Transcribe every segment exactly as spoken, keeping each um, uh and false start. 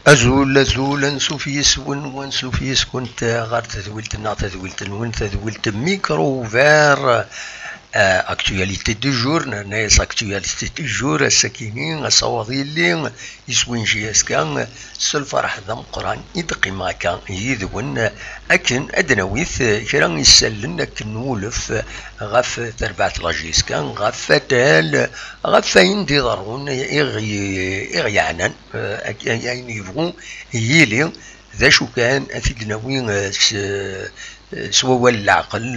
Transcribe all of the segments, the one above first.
أزول أزول نسوفيس ون ونسوفيس كنت غار تذويلتنا تذويلت ون تذويلت ميكرو فير اكتواليتي دو جور ناس اكتواليتي دو جور السكينين الصواضي اللي يسوين جياس كان الفرح ذا قران يدقي ما كان يذون اكن ادنويث كران يسلن اكن ولف غف تربعة لاجيس كان غف تال غف يندي ضرون يغي يغيعنن يعني يبغون يلي ذا شو كان افيدنا وين سوا العقل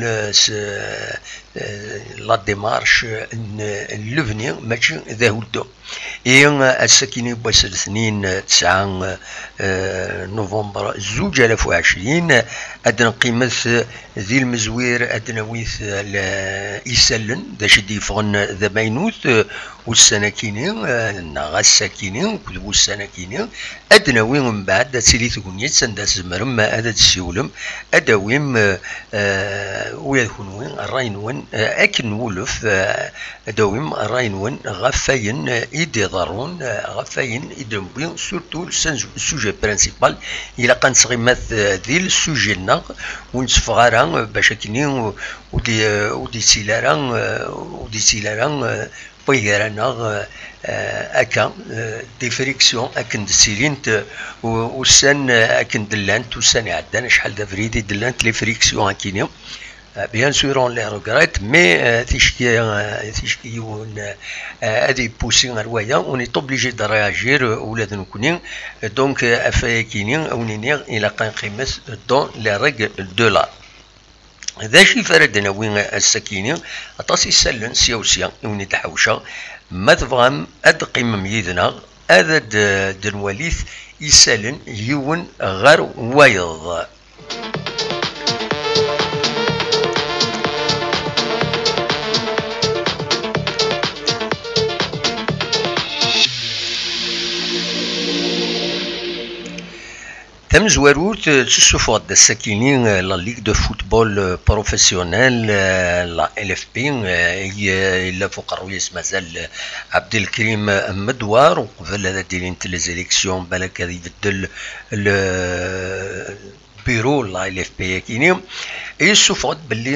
لا ديمارش اللبني ماشي ذا هودو إيه السكينة بس الاثنين تسعة نوفمبر زوج ألف وعشرين أدنى قيمة ذي المزوير أدنى ويث يسلن ذا شدي فغن ذا مينوث والسناكينين نغا السكينين كذبو السناكينين أدنى وين من بعد تسيلي تكونيت سندا زمرم ما أدى تسيولم أدا وين ويكون وين الراين وين أكن ولف أدا وين الراين وين غفاين إيدي ضارون غفاين إدمبين سورتو السوجي برانسيبال إلا كان صغيمات ذي السوجي النغ ونسفغارا باش كينين ودي ودي سيلارا ودي سيلارا بيغرانا أكا دي فريكسيون أكن دسيلينت وسان أكن دلانت وسان عدان شحال دا فريدي دلانت لي فريكسيون أكينيو بيان سور اون لي روغريت مي تيشكي تيشكي يون هادي بوسي روايا اوني اوبليجي دو رياجير ولاد نكونين دونك افاكينين اونينيغ الى قان قيمس دون لي ريغ دو لا ذا شي فردنا وين السكينين اطاس يسلن سيوسيا اوني تحوشا ما تبغام اد قيم ميدنا هذا دنواليث يسلن يون غير وايض تم زواروت تسوفوت السكينين لا ليغ دو فوتبول بروفيسيونيل لا ال اف بي هي الا فوق الرئيس مازال عبد الكريم مدوار وقبل هذا ديرين لي زيليكسيون بالك غادي يبدل البيرو لا ال اف بي كيني يسوفوت باللي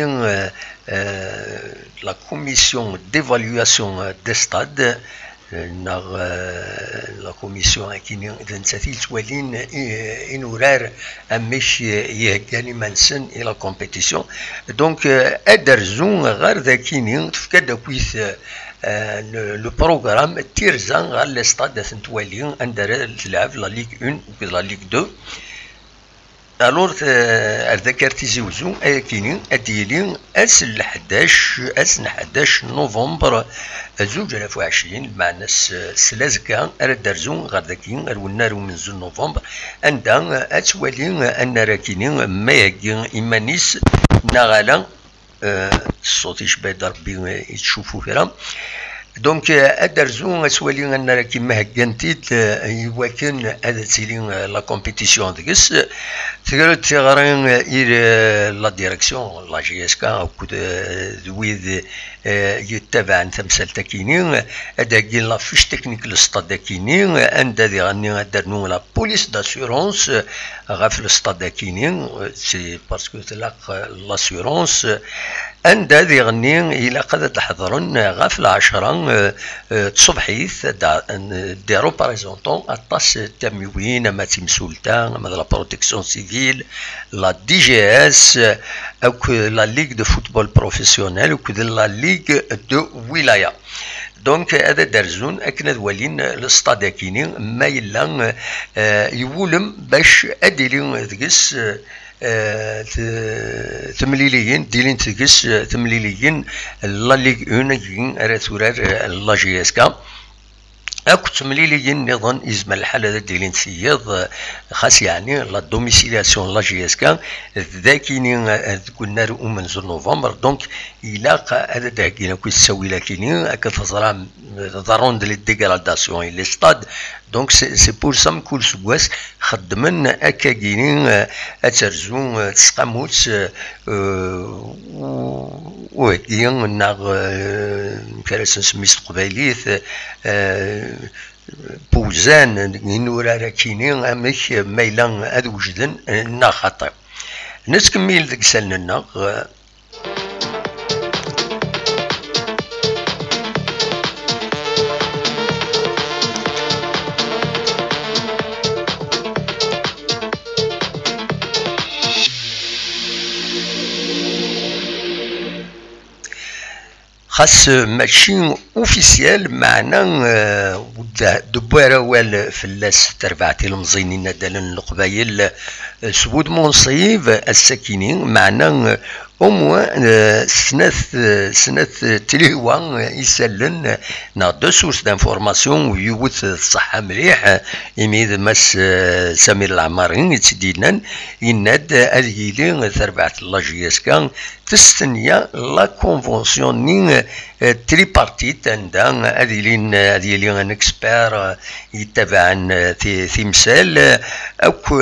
لا كوميسيون ديفالواسيون دي ستاد نغ لا كوميسيون كيني اذا نساتيل توالين انورار امش يهكاني منسن الى كومبيتيسيون دونك ادرزون غير ذاكيني تفكد كويث لو بروغرام تيرزان غير لي ستاد تنتوالين اندر تلعب لا ليغ واحد و لا ليغ اثنين الور ذكرتي زوزو كينين اديلين اس حداش اس حداش نوفمبر زوج ألف وعشرين معنا سلازكا اردرزون غير ذاكين الونار من زون نوفمبر عندها اتوالين ان راكينين ما يجي ايمانيس نغالا الصوت يشبه ربي تشوفوا فيها دونك ادرزون اسوالين ان راه كيما هكانتيت يواكن هذا تيلين لا كومبيتيسيون ديكس تقدر تغرين الى لا ديريكسيون لا جي اس كا او كود ويد يتبع تمثال تاكينين هذا كاين لا فيش تكنيك للستاد كاينين عند هذه غني درنو لا بوليس داسيورونس غاف الستاد كاينين سي باسكو تلاق لاسيورونس عند هذه غني الى قد تحضرن غاف العشرة تصبحيث دي روبريزونطون اطاس تموين ما تمسولتا ما لا بروتيكسيون سيفيل لا دي جي اس او لا ليغ دو فوتبول بروفيسيونيل او لا ليغ دو ولايه دونك هذا درزون اكنا دوالين الستاد كاينين ما يلا يولم باش اديري ذكس ثمليليين ديلين تكس ثمليليين لا ليغ واحد راه تورار لا جي اس كا اكو تمليليين نظن ازم الحال هذا ديلين سياض خاص يعني لا دوميسيلاسيون لا جي اس كا ذاكينين كنا من زون نوفمبر دونك الى هذا داكينا كي تسوي لكينين هكا تزرع ضرون ديال الديغراداسيون لي ستاد دونك سي بور سام كل سواس خدمن هكا كاينين اترزون تسقاموت وهكيا ناغ كراسن سميت قبايليت بوزان نورا كيني امك ميلان هاد وجدن نا خطر نتكمل ذيك سالنا خاص ماشي اوفيسيال معنا دبارة وال فلاس تربعتي المزينين دالن القبايل سود منصيب الساكنين معنا أموا سنة سنة تليوا يسلن نا دو سورس دانفورماسيون ويوث الصحة مليح يميد مس سمير العمارين يتسدينا يناد الهيلين ثربعت لاجيسكا تستنيا لا كونفونسيون نين تريبارتيت عندها هذيلين هذيلين ان اكسبير يتبعن تمثال او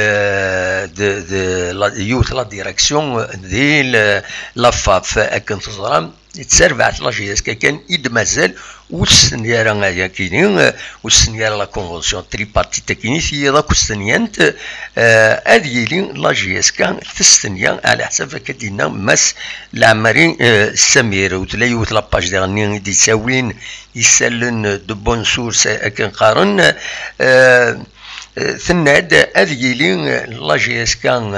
يوث لا ديريكسيون دي لافاف اكن تزرام يتسربعت لاجيسكا كان يد مازال والسنيارة غايا كاينين والسنيارة لا كونفونسيون تريبارتيت كاينين هي ذاك السنيانت اديلين لا جي اس كا تستنيا على حسب كدينا ماس العمري السمير وتلايوت لاباج ديالني دي تساوين يسالن دو بون سورس كان قارن ثناد أذيلين لا جي اس كان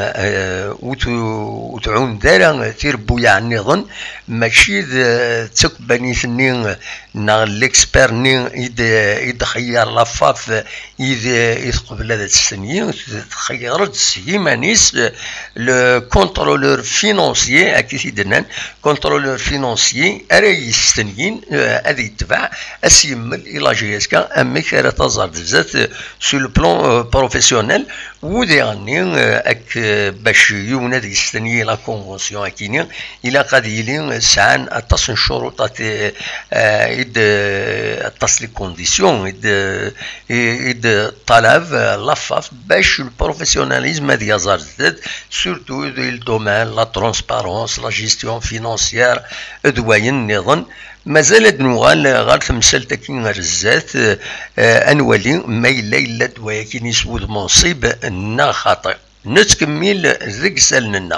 وتعون دارا تيربو يعني ظن ماشي تقبني ثنين نا ليكسبير نين إذا خيار لافاف إذا إذا قبل هذا السنين خيرت سيمانيس لو كونترولور فينانسيي أكيد كونترولور فينانسيي أري السنين هذه يتبع أسيمل إلى جي اس كان أمي كرا تزار بزاف سو لو بلون بروفيسيونيل وديرني اك باش يوناد يستني لا كونفونسيون كيني الى قاديلين سان اتص شروطات اد اتص لي كونديسيون اد اد طلب لافاف باش البروفيسيوناليزم هذا يزار زاد سورتو الدومين لا ترونسبارونس لا جيستيون فينانسيير ادواين نظن مازال نوغال غير تمثال تاكين غير الزات انوالي ما الا الا دوايا كي يسود منصيب نا خاطئ نتكمل ذيك سالنا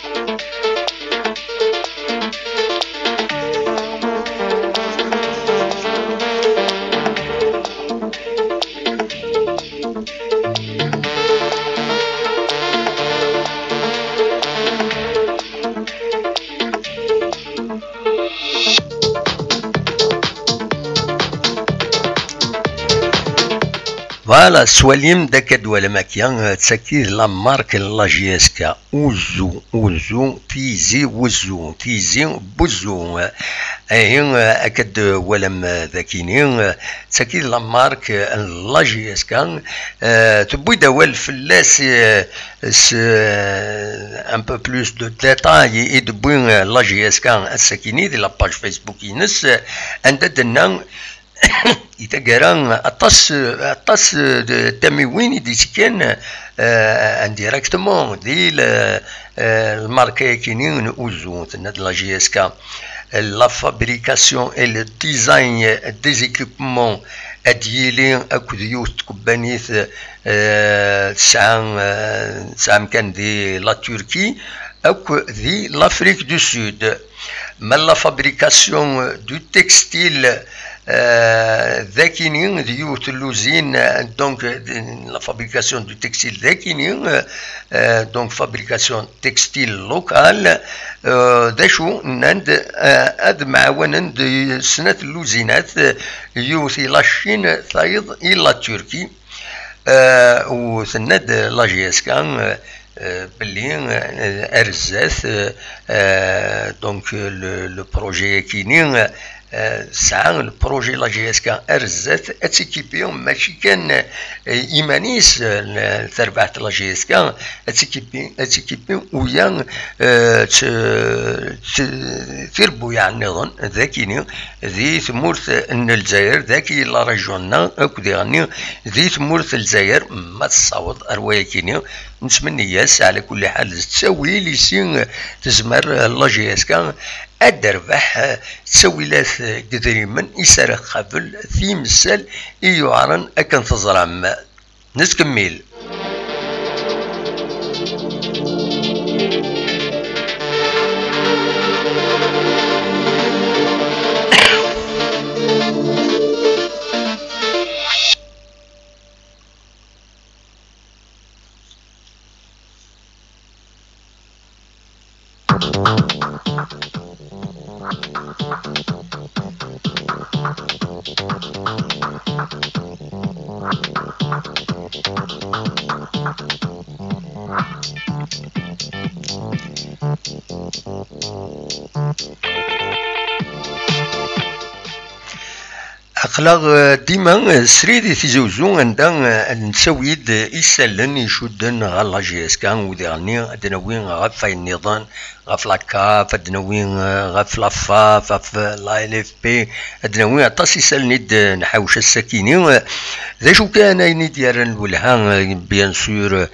فوالا سواليم داك دولا ماكيا تسكير لا مارك لا جي اس كا اوزو اوزو تيزي وزو تيزي بوزو اهين اكد ولم ذاكينين تسكير لا مارك لا جي اس كا تبوي دوال فلاس ان بو بلوس دو ديتاي يدبوي لا جي اس كا الساكيني دي لا باج فيسبوك ينس عندنا يتقران اطاس اطاس تموين دي كان انديريكتومون دي الماركه كاينين اوزو تناد لا جي اس كا لا فابريكاسيون اي لو ديزاين دي زيكيبمون اديلين اكو ديوت كوبانيث سام سام كان دي لا تركي اكو دي لافريك دو سود ما لا فابريكاسيون دو تكستيل ذاكينين ديوت اللوزين دونك لا فابريكاسيون دو تكستيل ذاكينين دونك فابريكاسيون تكستيل لوكال داشو نند اد معاونا دي سنة اللوزينات يوثي لاشين ثايض الى تركي وسند لا جي اس كان باللي ارزاث دونك لو بروجي كينين ساعة البروجي لا جي اس كا ارزات اتيكيبيون ماشي كان ايمانيس تربعت لا جي اس كا اتيكيبي اتيكيبيون ويا تربو يعني نظن ذاكيني ذي ثمورث ان الجزائر ذاكي لا ريجوننا اكو غني ذي ثمورث الجزائر ما تصاوض اروايا كيني نتمنى ياس على كل حال تساوي لي سين تزمر لا جي اس كا الدربح تسويلات قدريمن يسرق قبل في مسال يعرن أكن تزرم نتكمل. أخلاق ديما سريدي تزوزو عندنا نسويد يسلن يشدن غالا جيسكان وديرني أدنوين غاف النظام غاف لاكاف أدنوين غاف لافاف غاف لا إل إف بي أدنوين عطاس يسلند نحوش السكينين ذا شو كان يني ديارن الولهان بيان سور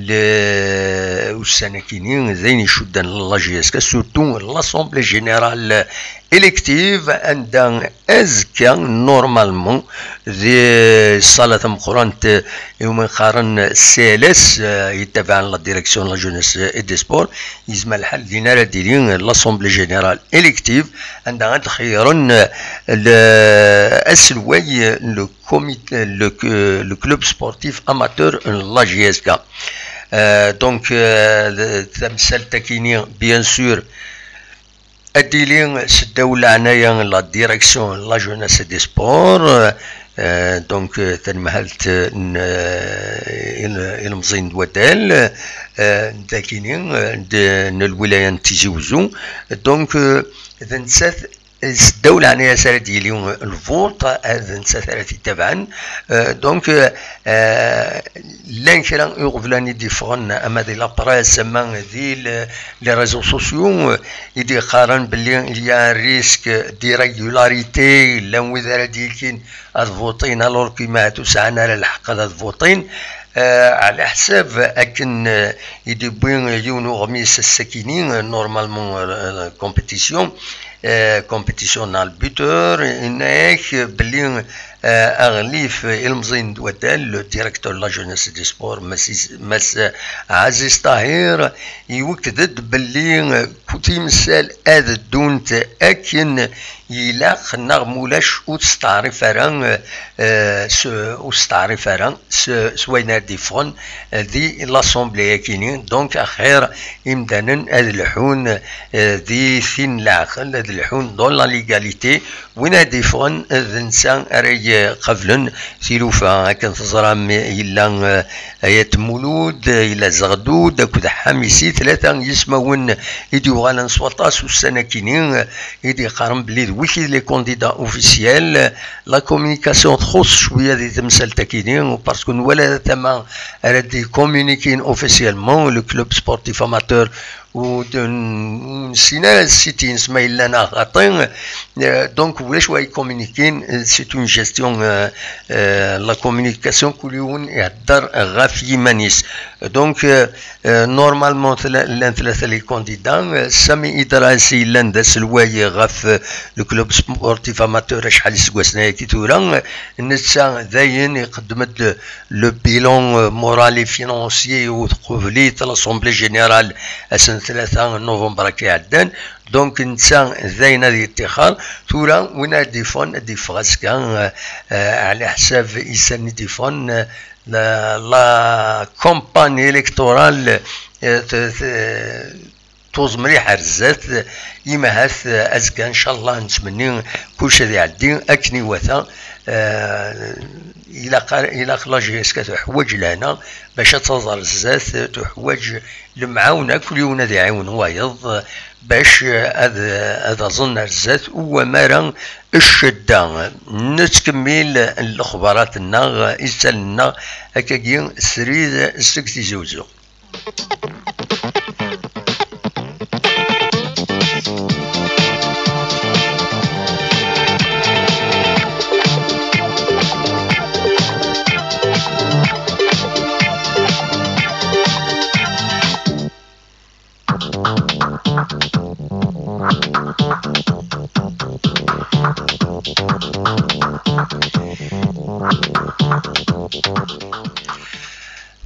السنكينين ذين يشدن لا جيسكا سورتو لاسومبلي جينيرال إلكتيف عندنا أزكى نورمالمون ذي صلاة مقرنة يوم قارن سالس يتبع لا ديريكسيون لا جونيس اي دي سبور يزمى الحل دينا ديرين لاسومبلي جينيرال إلكتيف عندنا تخيرن السلوي لو كوميتي لو كلوب سبورتيف اماتور لا جي اس كا دونك تمثال تكيني بيان سور الديلين سداو عنايا لا ديريكسيون لا جونيس دي سبور دونك تنمهلت المزين دوادال داكينين الولاية تيزوزو دونك اذا نسات الدولة عنايا سارة دياليهم الفوط هذا نسات تبعا دونك لان كرا يغفلاني ديفغن اما دي لابراس اما دي لي ريزو سوسيو يدي قارن بلي اليا ريسك دي ريغولاريتي لان وذا ديالكين هاد فوطين الور كيما تسعنا على الحق هاد فوطين على حساب اكن يدي بوين يونو غميس السكينين نورمالمون كومبيتيسيون كومبيتيسيون نال بوتور انك بلي اغليف المزين دوادال لو ديريكتور لا جونيس دي سبور مس عزيز طاهر يوكدد بلي كنتي مسال هذا دونت اكن يلاق نغمولاش وتستعرف ران وتستعرف ران سوينا ديفون ذي لاسومبلي كينين دونك اخير امدانا هذا الحون ذي فين العقل هذا الحون دون لا ليغاليتي وين ديفون الانسان اري قبلا سيلوفا كان تزرام إلا آيات مولود إلا زغدود كذا حامسي ثلاثة يسمون يديو غالا نصوطاس والسناكينين يدي قارن بلي ويكي لي كونديدا اوفيسيال لا كومونيكاسيون تخص شوية دي تمثال تاكينين وباسكو ولا ثما ردي كومونيكين اوفيسيالمون لو كلوب سبورتيف اماتور ونسينا سيتي نسمى لنا غاطين دونك ولاش واي كومونيكين سي اون جيستيون لا كومونيكاسيون كل يوم يهدر غاف يمانيس دونك نورمالمون لان ثلاثه لي كونديدا سامي ادراسي لان داس الواي غاف لو كلوب سبورتيف اماتور شحال سكواسنا كي تورا نتسا داين يقدمت لو بيلون مورالي فينونسيي وتقبليت لاسومبلي جينيرال سنة ثلاثة نوفمبر كي عدان دونك نتسا ذاين هذه الاتخاذ تورا وين ديفون ديفغاس كان على حساب إنسان ديفون لا لا كومباني الكتورال توز مليح رزات يما هاث ازكى ان شاء الله نتمنى كلشي ذي عدي اكني وثا الى الى لاجيس كتحوج لنا باش تظهر الزات تحوج المعاونه كل يوم ذي عاون وايض باش هذا هذا ظن الزات هو مرا الشده نتكمل الاخبارات لنا يسالنا هكاكي سريد سكتي زوزو.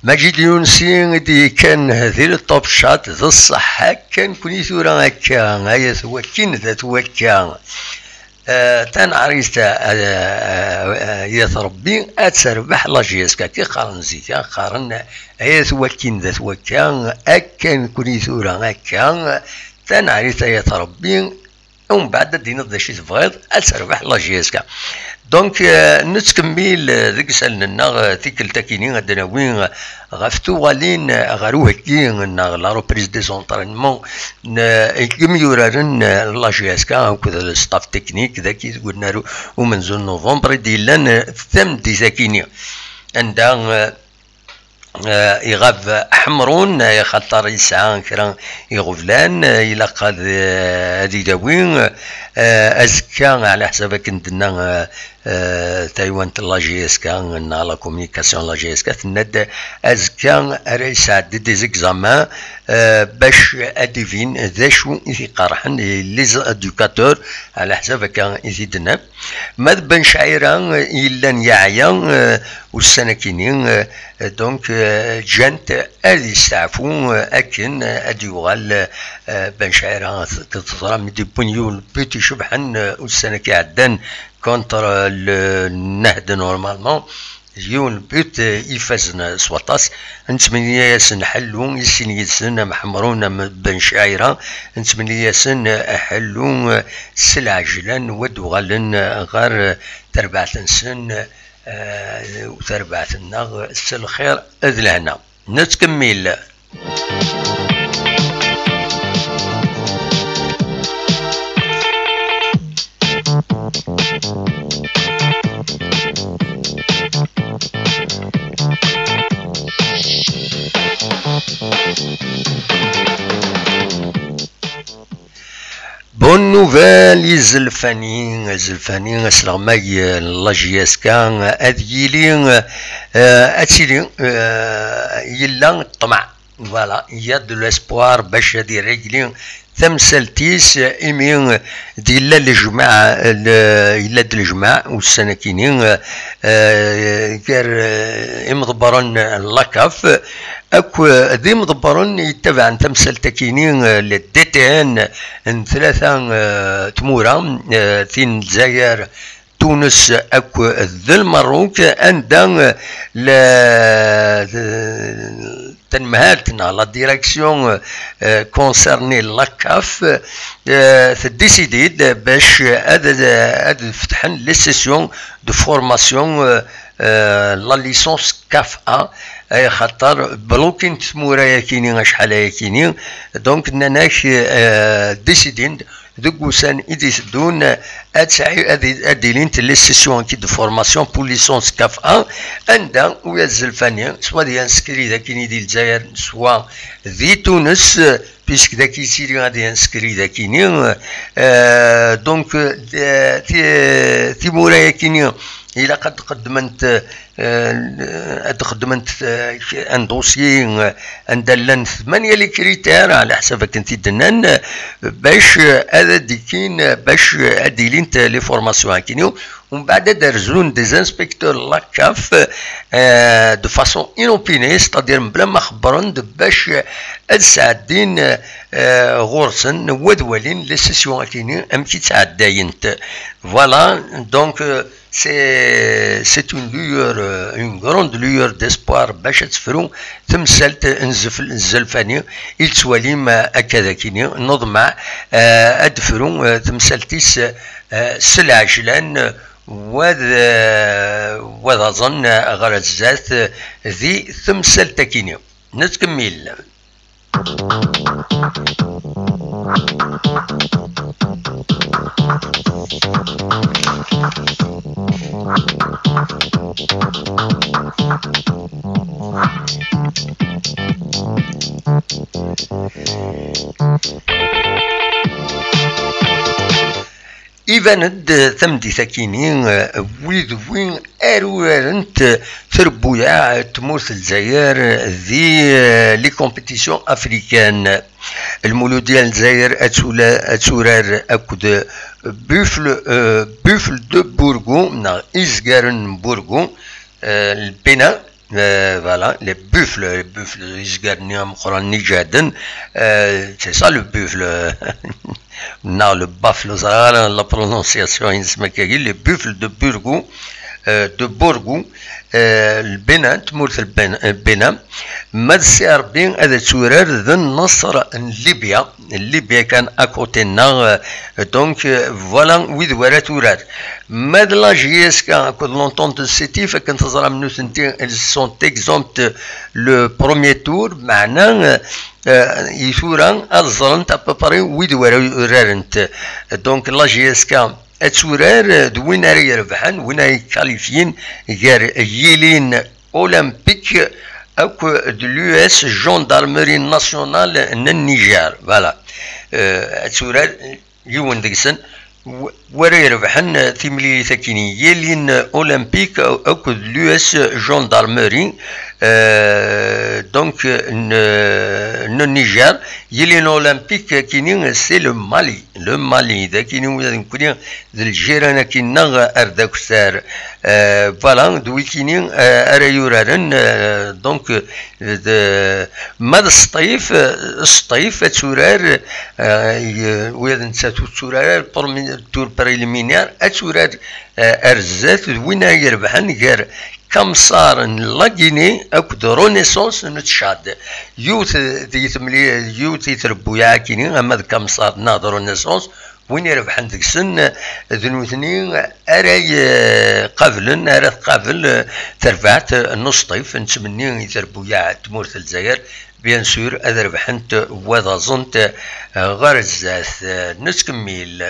ماجد اليونسي دي كان هذه الطوب شات ذا الصحة كان كوني ثورة هكا هيا توكين ذات وكا آه تنعريس آه يا ربي اتسربح لاجيسكا كي قارن زيتا قارن هيا توكين ذات وكا اكا كوني ثورة هكا تنعريس يا ربي ومن بعد دينا ذا شي تبغيض اتسربح لاجيسكا دونك نتكمل ذيك سالنا تيكل تاكينين عندنا وين غافتو غالين غارو هكي لا روبريز دي زونطرينمون كم يورارن لا جي اس كا وكذا الستاف تكنيك ذاكي قلنا ومن زون نوفمبر ديلان ثم دي ذاكيني عندها يغاب حمرون خاطر يسعى كرا يغفلان الى قاد هادي داوين ازكا على حسابك عندنا تايوان لا جي اس كا لا كوميونيكاسيون لا جي اس كا تند ازكا راه يساعد دي زيكزامان باش اديفين ذا شو يقارحن لي زادوكاتور على حسابك يزيدنا ما بن شعيرا الا يعيا والسنكينين دونك جانت ادي يستعفو اكن ادي يغال بن شعيرا كتضرب دي بونيول بيتي شبحن والسنكي عدان كونتر النهد نورمالمون يون بيت يفازنا سواطاس نتمنى ياسن حلون يسن يسن محمرون بن شعيرة نتمنى ياسن حلون سلعجلن ودوغلن غير تربعة سن وتربعة النغ الخير اذلهنا نتكمل. بون نوفال يزلفاني يزلفاني سلغماي لاجياس كان اذيلي اتيلي يلا الطمع فوالا يا دو لاسبوار باش هادي رجلي تمثلتيس ايمين ديال الجماعه الا د الجماعه والسناكينين كار مضبرن لاكاف اكو ذي مضبرن يتبع تمثل تكينين للدي تي ان ثلاثه تموره ثين الجزائر تونس اكو ذي المروك عندها تنمهالتنا لا ديريكسيون كونسيرني لاكاف ديسيديد باش هاد فتحن لي سيسيون دو فورماسيون لا ليسونس كاف ا اي خاطر بلوكين تمورايا كينين شحال كينين دونك ناناش ديسيدين دوكوسان يديسدون اتسعي اديلين لي سيسيون كي دو فورماسيون بور ليسونس كاف ا عندها ويا الزلفانيه سوا دي انسكري ذاك ديال الجزائر سوا ذي تونس بيسك داك يسيري غادي انسكري ذاكيني دونك تي تي مورايا كينين إلا قد قدمت قد قدمت ان دوسي ندلن ثمانية لي كريتير على حسابك انت دنان باش هذا ديكين باش اديلين لي فورماسيون كينيو ومن بعد دارزون دي انسبكتور لاكاف دو فاسون انوبيني ستادير بلا ما خبرن باش السعدين غورسن ودولين لي سيسيون كينيو ام كي تعداينت فوالا دونك c'est c'est une lueur une grande lueur d'espoir باش تفرو تمثلت نزف الزلفاني يتواليم هكذا كيني نضمع ادفرو تمثلتيس سلعجلان وذا وذا ظن غرض الزات ذي تمثل تكيني نتكمل. إيفاند ثمدي ثكينين ويد وين أروارنت تربويا تمورث الجزائر ذي لي كومبيتيسيون أفريكان المولود ديال الجزائر أتسورار أكد بوفل بوفل دو بورغو نا إزغارن بورغو البنا Euh, voilà, les buffles, les buffles, ils gagnent c'est ça le buffle. Non, le buffle, la prononciation, les buffles de Burgou, euh, de Borgou, البناء تمورث البناء ما تسيربين هذا تورار ذا النصر ليبيا ليبيا كان اكوتينا دونك فوالا ويد ورا تورار ماد لا جي اس كان كود لونتونت سيتي فكنت تزرع منو سنتي سون تيكزومبت لو بروميي تور معنا يثورا الزرنت اباباري ويد ورا رانت دونك لا جي اس كان اتورار دوين راه يربحن وين يكاليفين غير يلين اولمبيك او دو لو اس جوندارمري ناسيونال النيجر فوالا اتورار يون ديكسن ورا يربحن ثملي ثكيني يلين اولمبيك او دو لو اس جوندارمري دونك النيجر يلين اولمبيك كينين سي لو مالي لو مالي ذا كينين كونين ذا الجيران كينا ارداك سار فوالا دوي كينين ارا يورارن دونك ماد الصيف الصيف تورار ويا نساتو تورار تور بريليمينير اتورار ارزات وين يربحن غير كم صار لاجيني اكد رونيسونس نتشاد يوث ديت ملي يوث يتربو ياكيني اما كم صار ناظر رونيسونس وين يربح عندك سن ذنوثني اراي قبل ارا قبل ترفعت نص طيف نتمني يتربو يا تمورث الجزائر بيان سور اذا ربحت وذا زنت غرزات نتكمل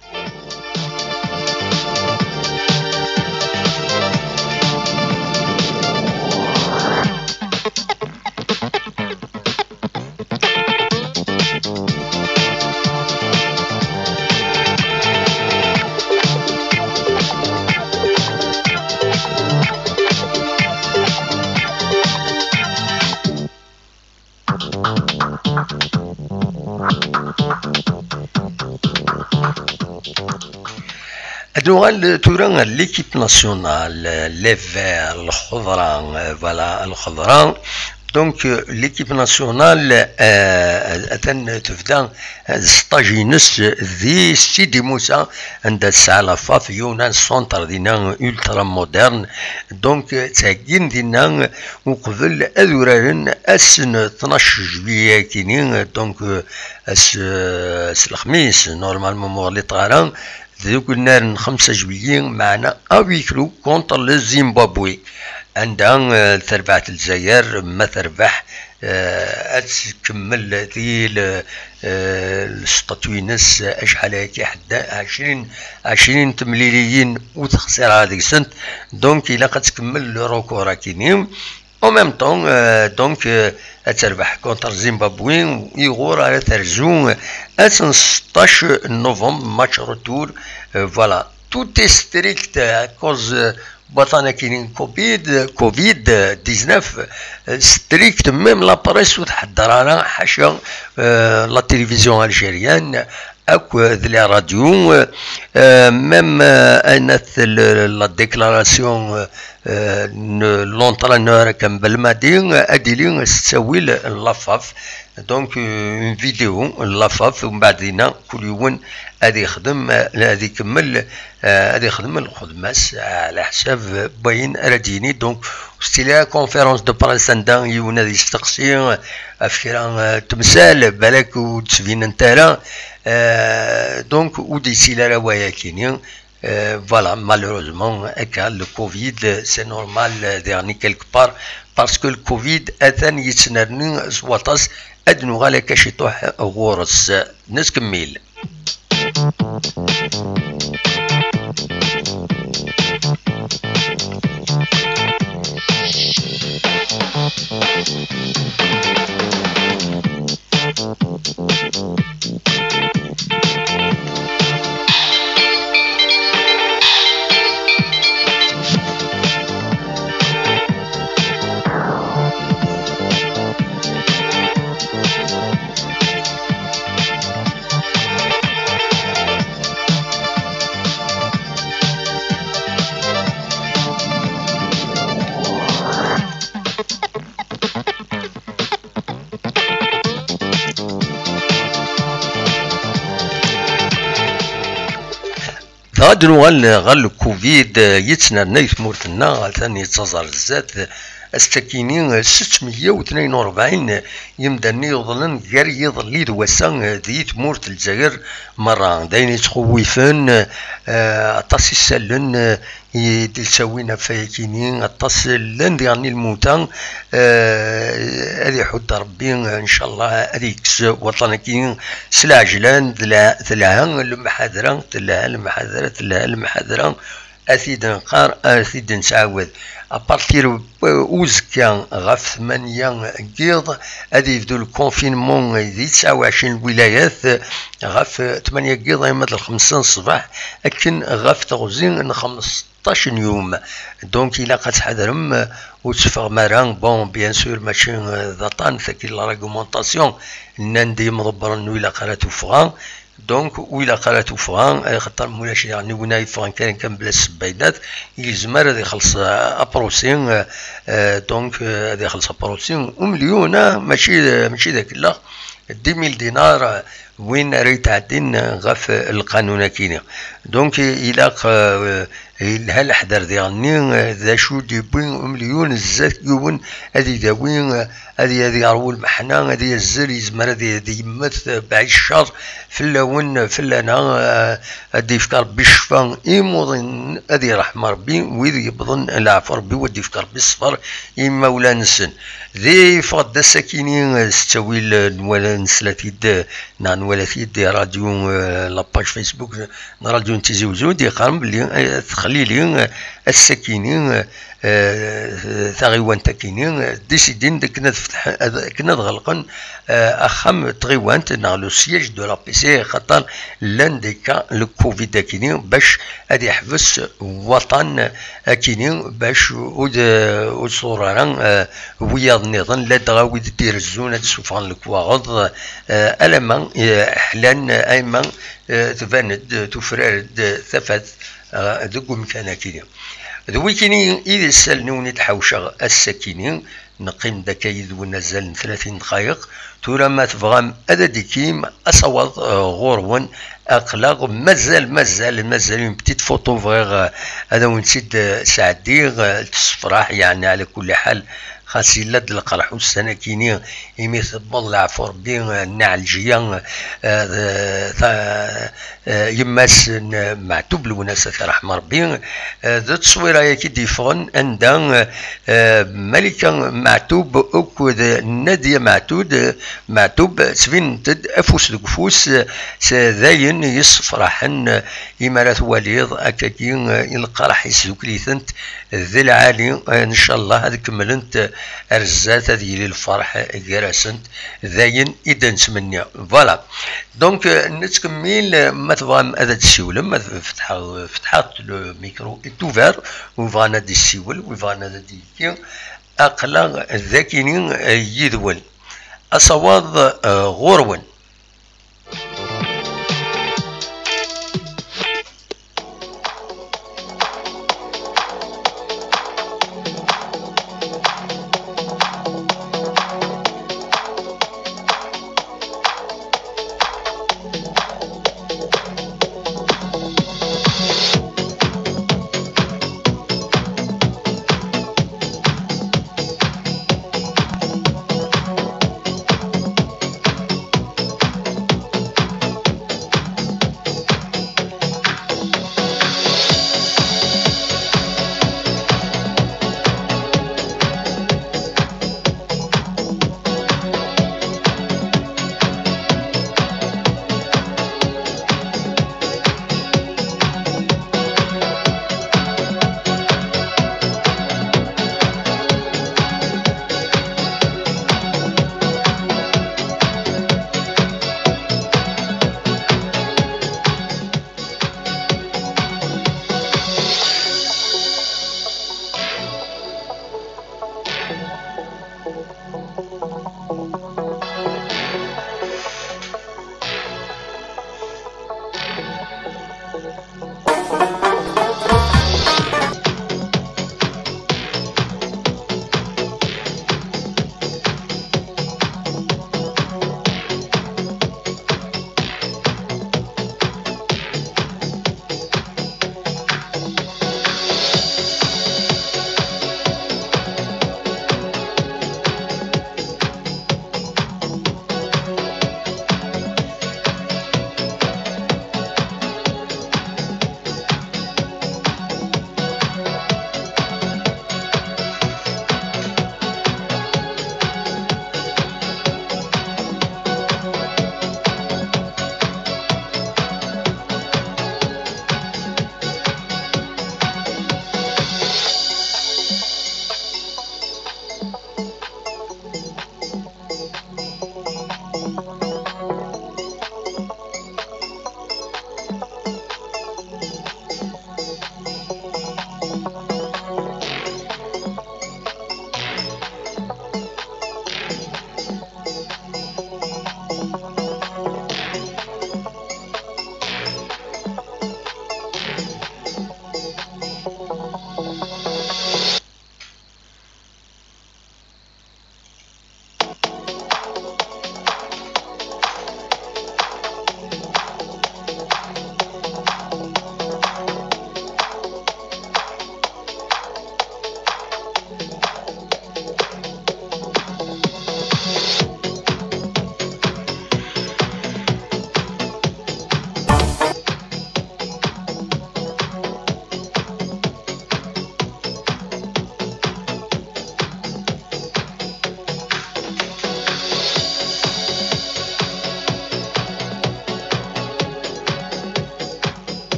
نوغال تورا ليكيب ناسيونال لي فير الخضراء فوالا الخضراء دونك ليكيب ناسيونال اثن تبدا ستاجينس ذي سيدي موسى عند السعلفه في يونان سونتر دينا الترا مودرن دونك تاكين دينا وقبل اذورارن اسن اثناش جويلية كينين دونك اس الخميس نورمالمون مغلي طاران ذوك النار خمسة جويلية معنا أويكرو كونتر للزيمبابوي عندها تربعة الجزائر ما تربح أتكمل ذي الستاتوينس أشحال هيك حدا عشرين عشرين تمليليين وتخسر هذيك سنت دونك إلا قد تكمل روكورا كينيم او ميم طون دونك تربح كونتر زيمبابوي يغور على ترجون ستاش نوفمبر ماتش روتور فوالا توت ستريكت كوز بطانا كاينين كوفيد كوفيد تسعطاش ستريكت ميم لا بريس وتحضر على حاشا لا تلفزيون الجيريان اكو ذي راديو ميم انت لا ديكلاراسيون لونترينور كان بالمدين اديلين تسوي لافاف دونك اون فيديو لافاف ومن بعدين كل يوم غادي يخدم غادي يكمل غادي يخدم الخدماس على حساب باين راديني دونك ستيلا كونفيرونس دو بريس عندها يونا دي يستقسي افكرا تمثال بالك وتسفين نتالا دونك ودي سيلا روايا كينيا Euh, voilà, malheureusement, le Covid, c'est normal dernier quelque part, parce que le Covid est un يتسنرني سواطاس أدنو غالي كشيطوح غورس نسكمل. غاد نوغال غال الكوفيد يتسنى يثمورتنا ثاني يتزر الزات استكينين ستمية واثنين وأربعين يمدني يظلن غير يظلي دوسان دي تمورت الجزائر مرة داين يتخوفن اطاس يسالن يدلساوينا فايكينين اطاس لن ديالني الموتى هذه حد ربي ان شاء الله هذيك وطنكين سلاجلان ثلاها المحاضرة ثلاها المحاضرة ثلاها المحاضرة اثيد نقار اثيد نسعود ابارتير اوزكا غاف ثمانية كيض هادي يبدو الكونفينمون دي تسعة وعشرين ولايات غاف ثمانية كيض يمد الخمسين الصباح لكن غاف تغزين خمسطاش يوم دونك الا كتحضرهم وتفغ مران بون بيان سور ماشي ذاطان ثاكي لا ريغومونطاسيون ناندي مضبرن ولا قراتو فغان دونك ويلا قالت وفغان خاطر مولاش يعني ونا يفغان كان كان بلا السبايدات يلزم هذا يخلص ابروسين دونك هذا يخلص ابروسين ومليون ماشي ماشي ذاك لا مية دينار وين ريت عدين غاف القانون كيني دونك الى لها الحذر ديالني ذا شو ديبوين مليون الزات يون هذه داوين هذه هذه عرو المحنة هذه الزر يزمر هذه يمث بعد الشهر في اللون في اللنا هذه يفكر بالشفا يموضن هذه رحمة ربي وإذا يبضن العفو ربي ودي يفكر بالصفر إما ولا نسن ذي فقد السكينين ستوي الولا نسلاتيد نان ولا تيد راديو لاباج فيسبوك راديو نتيزي وزود يقارن بلي تخليلين السكينين ثغيوان تاكينين ديسيدين كنا تفتح كنا تغلقن اخم تغيوانت نغلو سياج دو لا بي سي خاطر لان ديكا لو كوفيد كاينين باش غادي يحبس وطن كاينين باش ود ود صوران وياض نظن لا تغاوي دير الزونه تسوفان الكواغض الما حلان ايما تفند تفرارد ثفت ذوك مكانا كاينين ذوي كاينين إذا سالنوني تحوشغ السكينين نقيم داكا يذون نزال ثلاثين دقائق تورا ما تفغام هذا ديكيم أصوات غورون أقلاق مازال مازال مازال اون بتيت فوتو فغيغ هذا ونسيت سعدي تصفراح يعني على كل حال خاص إلا د القرح والسنة كينين إمي ثبض العفو ربي النعلجية يماس معتوب الوناسة رحمة ربي ذا التصويرة يكي ديفون عندها ملكة معتوب أكود نادية معتود معتوب سفين تد أفوس دقفوس ذاين يصفرحن إمارات وليض أكاكين القرح يسوكليثنت ذي العالي إن شاء الله هذا كملنت أرزات هذه للفرح جرسنت ذاين إذا نسمني فوالا دونك نتكمل ما تبغى هذا السيول ما فتح فتحت الميكرو توفر وفانا دي السيول وفانا دي أقلا ذاكينين يدول أصوات غورون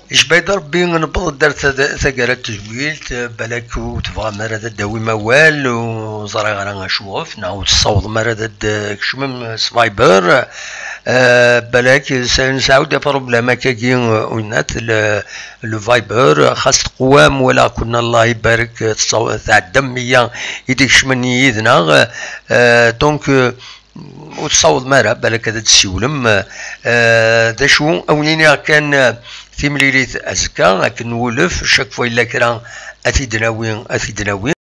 إجبايد ربي نبض درت ثقالة تجويلت بلاك وتبغى مرادة داوي موال وزرع غانا نشوف نعاود الصوت مرادة كشمم سفايبر أه بلاك سنساود بروبليم كاكي ونات لو فايبر خاص قوام ولا كنا الله يبارك تاع الدمية يديك شمني يدنا أه دونك وتصوض مرة بالك هذا تسيولم ذا شو أوليني كان في مليليت أزكا لكن نولف شاك فوا إلا كرا أثي دناوين أثي دناوين